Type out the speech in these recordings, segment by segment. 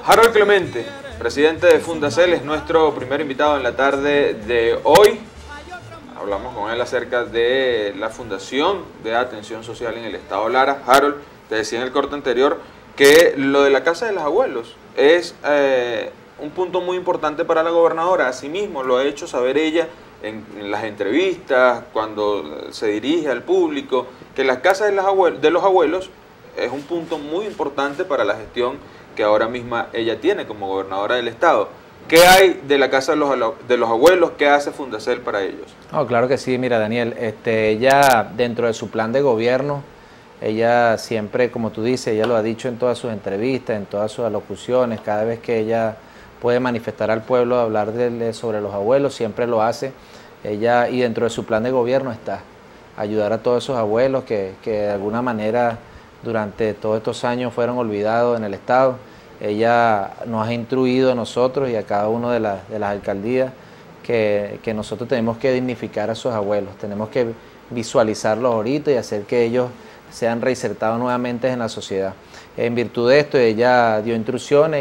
Harold Clemente, presidente de Fundacel, es nuestro primer invitado en la tarde de hoy. Hablamos con él acerca de la Fundación de Atención Social en el Estado Lara. Harold, te decía en el corte anterior que lo de la Casa de los Abuelos es un punto muy importante para la gobernadora. Asimismo, lo ha hecho saber ella en las entrevistas, cuando se dirige al público, que la Casa de los Abuelos es un punto muy importante para la gestión que ahora misma ella tiene como gobernadora del Estado. ¿Qué hay de la Casa de los Abuelos? ¿Qué hace Fundacel para ellos? Oh, claro que sí, mira Daniel, ella dentro de su plan de gobierno, ella siempre, como tú dices, ella lo ha dicho en todas sus entrevistas, en todas sus alocuciones, cada vez que ella puede manifestar al pueblo, hablar sobre los abuelos, siempre lo hace. Ella, y dentro de su plan de gobierno está ayudar a todos esos abuelos que de alguna manera durante todos estos años fueron olvidados en el Estado. Ella nos ha instruido a nosotros y a cada uno de las alcaldías que nosotros tenemos que dignificar a esos abuelos, tenemos que visualizarlos ahorita y hacer que ellos sean reinsertados nuevamente en la sociedad. En virtud de esto, ella dio instrucciones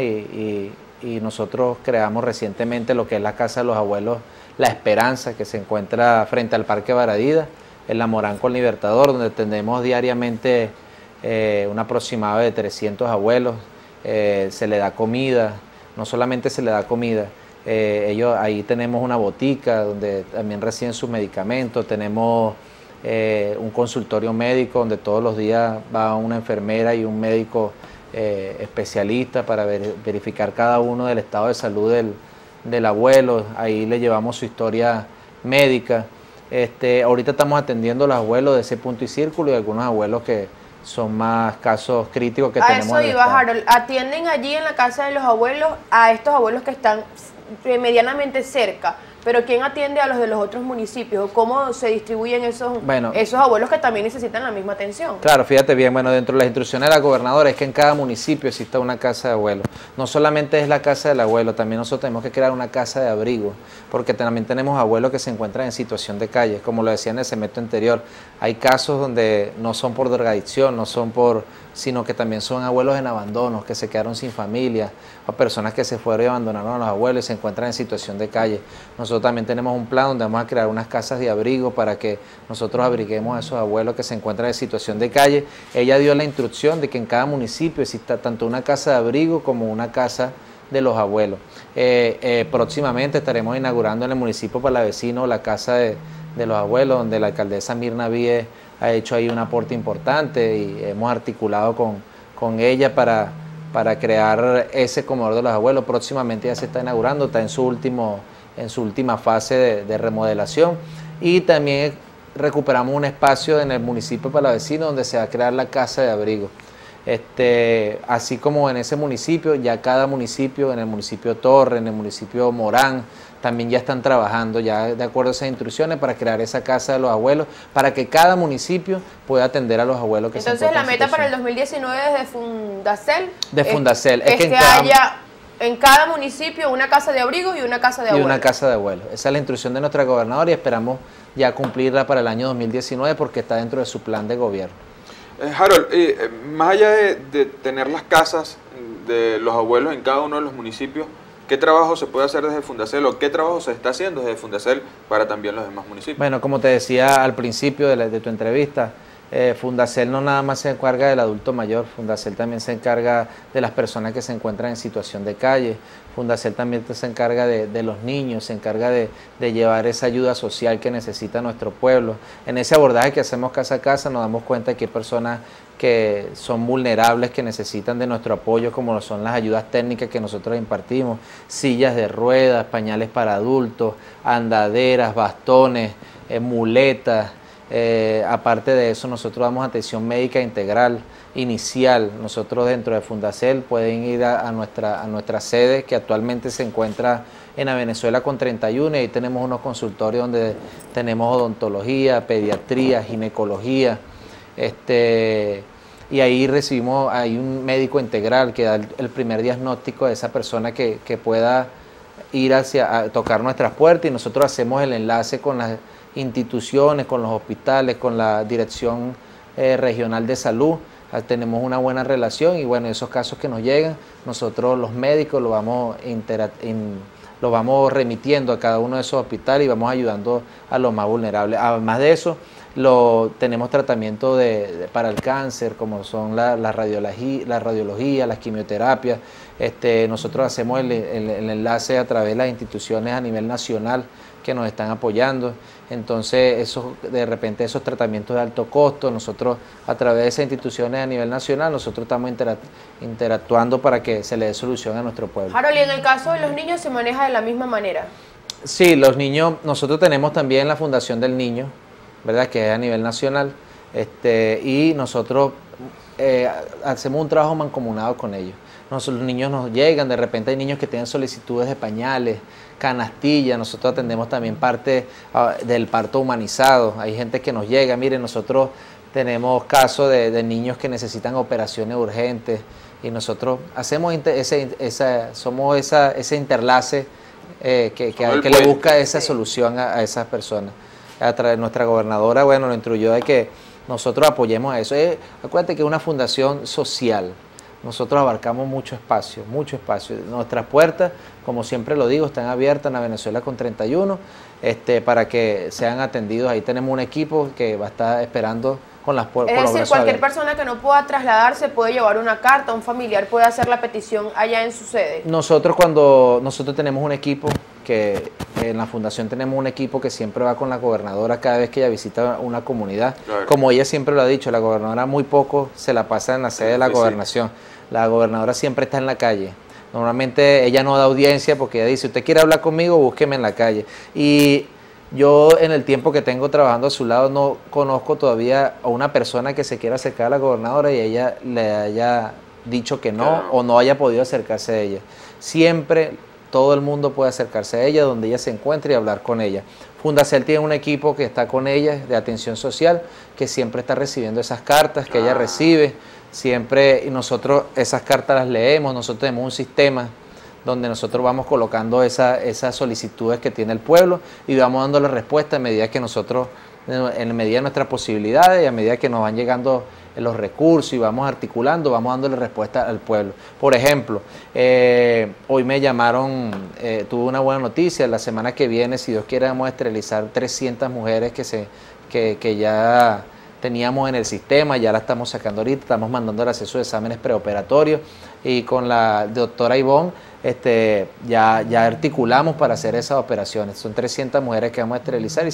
y nosotros creamos recientemente lo que es la Casa de los Abuelos La Esperanza, que se encuentra frente al Parque Baradida, en la Moranco Libertador, donde tenemos diariamente un aproximado de 300 abuelos. Se le da comida, no solamente se le da comida, ahí tenemos una botica donde también reciben sus medicamentos, tenemos un consultorio médico donde todos los días va una enfermera y un médico especialista para verificar cada uno del estado de salud del abuelo. Ahí le llevamos su historia médica. Ahorita estamos atendiendo a los abuelos de ese punto y círculo y algunos abuelos que son más casos críticos que tenemos. A eso iba, Harold. ¿Atienden allí en la Casa de los Abuelos a estos abuelos que están medianamente cerca? Pero ¿quién atiende a los de los otros municipios? ¿Cómo se distribuyen esos abuelos que también necesitan la misma atención? Claro, fíjate bien, dentro de las instrucciones de la gobernadora es que en cada municipio exista una casa de abuelos. No solamente es la casa del abuelo, también nosotros tenemos que crear una casa de abrigo, porque también tenemos abuelos que se encuentran en situación de calle. Como lo decía en el segmento anterior, hay casos donde no son por drogadicción, sino que también son abuelos en abandono, que se quedaron sin familia, o personas que se fueron y abandonaron a los abuelos y se encuentran en situación de calle. Nosotros también tenemos un plan donde vamos a crear unas casas de abrigo para que nosotros abriguemos a esos abuelos que se encuentran en situación de calle. Ella dio la instrucción de que en cada municipio exista tanto una casa de abrigo como una casa de los abuelos. Próximamente estaremos inaugurando en el municipio Palavecino la casa de los abuelos, donde la alcaldesa Mirna Víez ha hecho ahí un aporte importante y hemos articulado con ella para crear ese comedor de los abuelos. Próximamente ya se está inaugurando, está en su última fase de remodelación, y también recuperamos un espacio en el municipio Palavecino donde se va a crear la casa de abrigo. Así como en ese municipio, ya cada municipio, en el municipio Torre, en el municipio Morán, también ya están trabajando ya de acuerdo a esas instrucciones para crear esa casa de los abuelos, para que cada municipio pueda atender a los abuelos que se encuentran. Entonces la meta para el 2019 desde Fundacel es que haya en cada municipio una casa de abrigo y una casa de abuelos. Y una casa de abuelos. Esa es la instrucción de nuestra gobernadora y esperamos ya cumplirla para el año 2019 porque está dentro de su plan de gobierno. Harold, más allá de tener las casas de los abuelos en cada uno de los municipios, ¿qué trabajo se puede hacer desde Fundacel o qué trabajo se está haciendo desde Fundacel para también los demás municipios? Bueno, como te decía al principio de tu entrevista, Fundacel no nada más se encarga del adulto mayor, Fundacel también se encarga de las personas que se encuentran en situación de calle, Fundacel también se encarga de los niños, se encarga de llevar esa ayuda social que necesita nuestro pueblo. En ese abordaje que hacemos casa a casa nos damos cuenta que hay personas que son vulnerables, que necesitan de nuestro apoyo, como son las ayudas técnicas que nosotros impartimos, sillas de ruedas, pañales para adultos, andaderas, bastones, muletas. Aparte de eso, nosotros damos atención médica integral inicial. Nosotros dentro de Fundacel pueden ir a nuestra sede, que actualmente se encuentra en la Venezuela con 31, y ahí tenemos unos consultorios donde tenemos odontología, pediatría, ginecología, y ahí hay un médico integral que da el primer diagnóstico de esa persona que pueda ir a tocar nuestras puertas, y nosotros hacemos el enlace con las instituciones, con los hospitales, con la Dirección Regional de Salud, tenemos una buena relación y bueno, esos casos que nos llegan, nosotros los médicos lo vamos remitiendo a cada uno de esos hospitales y vamos ayudando a los más vulnerables. Además de eso, tenemos tratamiento para el cáncer, como son la radiología, las quimioterapias. Nosotros hacemos el enlace a través de las instituciones a nivel nacional que nos están apoyando. Entonces, de repente esos tratamientos de alto costo, nosotros a través de esas instituciones a nivel nacional, nosotros estamos interactuando para que se le dé solución a nuestro pueblo. Harold, ¿y en el caso de los niños se maneja de la misma manera? Sí, los niños, nosotros tenemos también la Fundación del Niño, ¿verdad?, que es a nivel nacional, y nosotros hacemos un trabajo mancomunado con ellos. Los niños nos llegan, de repente hay niños que tienen solicitudes de pañales, canastillas, nosotros atendemos también parte del parto humanizado. Hay gente que nos llega, miren, nosotros tenemos casos de niños que necesitan operaciones urgentes y nosotros hacemos ese interlace que le busca esa solución a esas personas. A través de nuestra gobernadora, bueno, nos instruyó de que nosotros apoyemos a eso. Acuérdate que es una fundación social. Nosotros abarcamos mucho espacio, mucho espacio. Nuestras puertas, como siempre lo digo, están abiertas en la Venezuela con 31, para que sean atendidos. Ahí tenemos un equipo que va a estar esperando con las puertas. Es decir, cualquier persona que no pueda trasladarse puede llevar una carta, un familiar puede hacer la petición allá en su sede. Nosotros tenemos un equipo que en la fundación tenemos un equipo que siempre va con la gobernadora cada vez que ella visita una comunidad. Claro. Como ella siempre lo ha dicho, la gobernadora muy poco se la pasa en la sede de la gobernación. La gobernadora siempre está en la calle. Normalmente ella no da audiencia porque ella dice, usted quiere hablar conmigo, búsqueme en la calle. Y yo en el tiempo que tengo trabajando a su lado no conozco todavía a una persona que se quiera acercar a la gobernadora y ella le haya dicho que no, claro, o no haya podido acercarse a ella. Siempre todo el mundo puede acercarse a ella donde ella se encuentre y hablar con ella. Fundacel tiene un equipo que está con ella de atención social, que siempre está recibiendo esas cartas que ella recibe, siempre, y nosotros esas cartas las leemos. Nosotros tenemos un sistema donde nosotros vamos colocando esas solicitudes que tiene el pueblo y vamos dando la respuesta a medida que nosotros, en medida de nuestras posibilidades y a medida que nos van llegando los recursos y vamos articulando, vamos dándole respuesta al pueblo. Por ejemplo, hoy me llamaron, tuve una buena noticia, la semana que viene, si Dios quiere, vamos a esterilizar 300 mujeres que ya teníamos en el sistema, ya la estamos sacando ahorita, estamos mandando el acceso de exámenes preoperatorios y con la doctora Ivonne ya articulamos para hacer esas operaciones. Son 300 mujeres que vamos a esterilizar y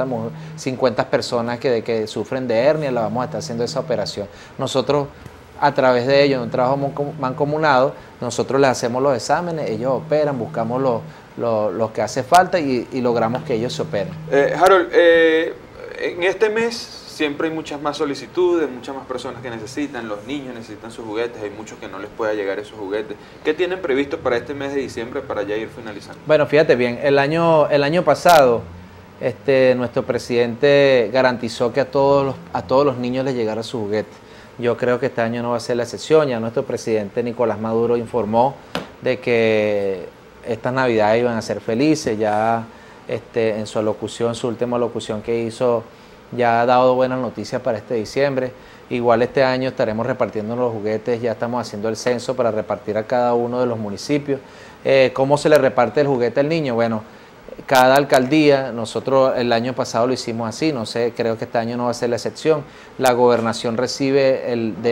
50 personas que sufren de hernia, la vamos a estar haciendo esa operación. Nosotros, a través de ellos, en un trabajo mancomunado, nosotros les hacemos los exámenes, ellos operan, buscamos lo que hace falta y logramos que ellos se operen. Harold, en este mes siempre hay muchas más solicitudes, muchas más personas que necesitan, los niños necesitan sus juguetes, hay muchos que no les pueda llegar esos juguetes. ¿Qué tienen previsto para este mes de diciembre para ya ir finalizando? Bueno, fíjate bien, el año pasado nuestro presidente garantizó que a todos los niños les llegara su juguete. Yo creo que este año no va a ser la excepción. Ya nuestro presidente Nicolás Maduro informó de que estas navidades iban a ser felices. Ya en su última locución que hizo, ya ha dado buenas noticias para este diciembre. Igual este año estaremos repartiendo los juguetes, ya estamos haciendo el censo para repartir a cada uno de los municipios. ¿Cómo se le reparte el juguete al niño? Bueno, cada alcaldía, nosotros el año pasado lo hicimos así, no sé, creo que este año no va a ser la excepción. La gobernación recibe,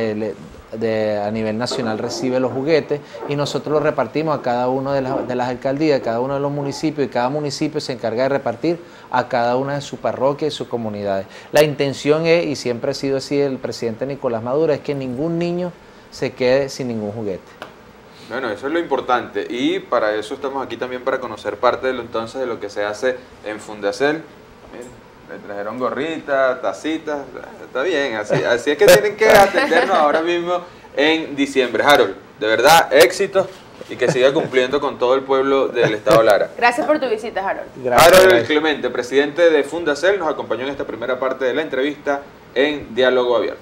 a nivel nacional recibe los juguetes y nosotros los repartimos a cada una de las alcaldías, a cada uno de los municipios, y cada municipio se encarga de repartir a cada una de sus parroquias y sus comunidades. La intención es, y siempre ha sido así el presidente Nicolás Maduro, es que ningún niño se quede sin ningún juguete. Bueno, eso es lo importante y para eso estamos aquí también, para conocer parte de lo que se hace en Fundacel. Miren, le trajeron gorritas, tacitas, está bien, así es que tienen que atendernos ahora mismo en diciembre. Harold, de verdad, éxitos y que siga cumpliendo con todo el pueblo del Estado Lara. Gracias por tu visita, Harold. Harold Clemente, presidente de Fundacel, nos acompañó en esta primera parte de la entrevista en Diálogo Abierto.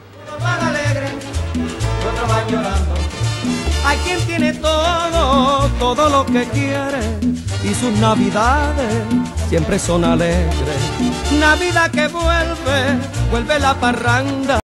Hay quien tiene todo lo que quiere y sus navidades siempre son alegres. Navidad que vuelve la parranda